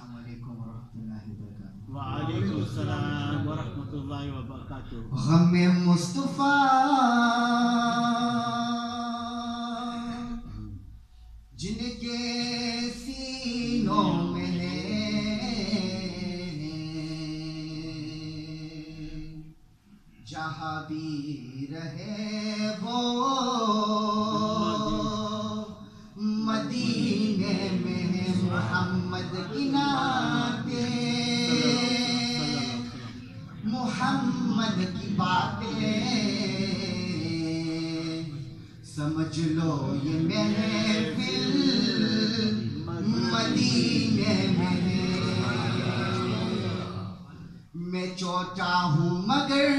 وعلیکم السلام ورحمۃ اللہ وبرکاتہ. غم مصطفیٰ جن کے سینوں میں ہے، جہاں بھی رہے وہ مدینے میں ہے. محمد کی نعتیں، محمد کی باتیں، سمجھ لو یہ محفل مدینے میں ہے. میں چھوٹا ہوں مگر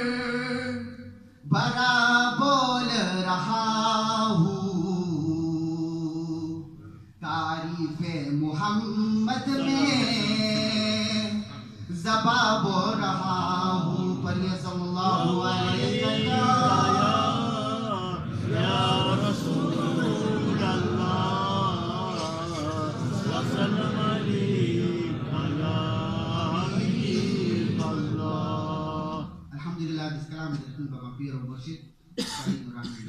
بڑا بول رہا ہوں، تعریف محمد میں زباں بول رہا ہوں. پڑھیے صلی اللہ علیہ وسلم. یا رسول اللہ وسلم علیک یا حبیب اللہ. الحمدللہ بس کلام دکھن بابا پیر و مرشد سعید نورانی.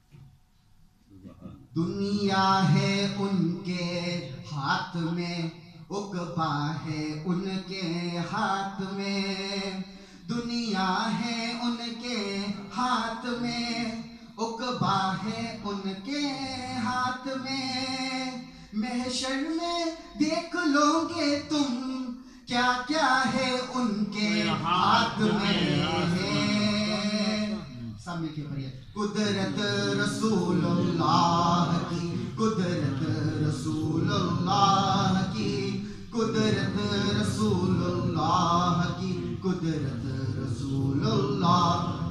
دنیا ہے ان کے ہاتھ میں، عقبہ ہے ان کے ہاتھ میں. دنیا ہے ان کے ہاتھ میں، عقبہ ہے ان کے ہاتھ میں. محشر میں دیکھ لو گے تم کیا کیا ہے ان کے ہاتھ میں ہے. سامنے کے پڑھیے. قدرت رسول اللہ کی، قدرت رسول اللہ کی، قدرت رسول اللہ کی، قدرت رسول اللہ.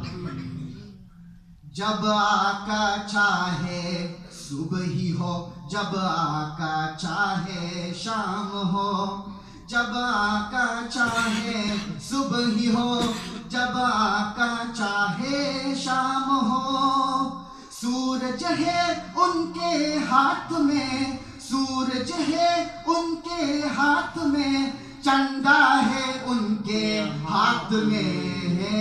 جب آقا چاہے صبح ہی ہو، جب آقا چاہے شام ہو، جب آقا چاہے صبح ہی ہو، جب آقا چاہے شام ہو. سورج ہے ان کے ہاتھ میں، سورج ہے ان کے ہاتھ میں، چندا ہے ان کے ہاتھ میں ہے.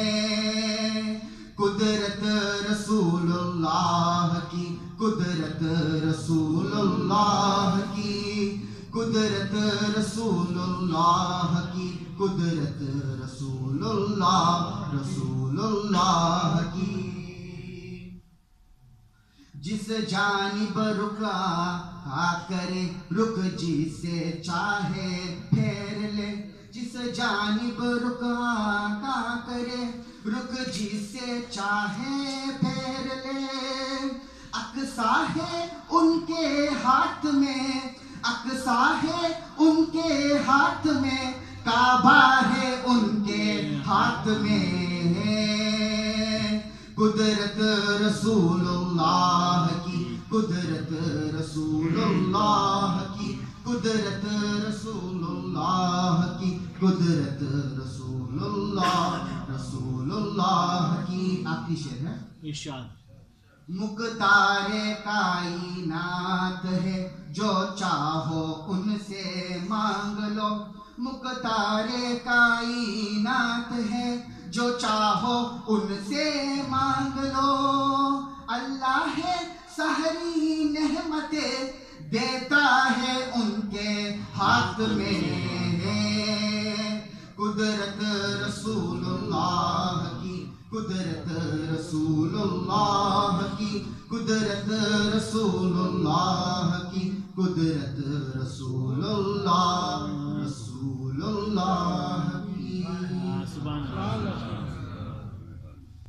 قدرت رسول اللہ کی، قدرت رسول اللہ کی، قدرت رسول اللہ کی، قدرت رسول اللہ، رسول اللہ کی. جس جانب رکا کرے رک، جسے چاہے پھیر لے. جس جانب رکا کرے رک، جسے چاہے پھیر لے. اقصیٰ ہے ان کے ہاتھ میں، اقصیٰ ہے ان کے ہاتھ میں، کعبہ ہے ان کے ہاتھ میں ہے. قدرت رسول اللہ کی، قدرت رسول اللہ کی، قدرت رسول اللہ کی، قدرت رسول اللہ، رسول اللہ کی. آخری شعر ہے ارشاد. مقدار کائنات ہے جو چاہو ان سے مانگ لو. مقدار کائنات ہے جو چاہو ان سے مانگ لو. اللہ ہے سحری نعمتیں دیتا ہے ان کے ہاتھ میں ہے. قدرت رسول اللہ کی، قدرت رسول اللہ کی، قدرت رسول اللہ کی، قدرت رسول اللہ.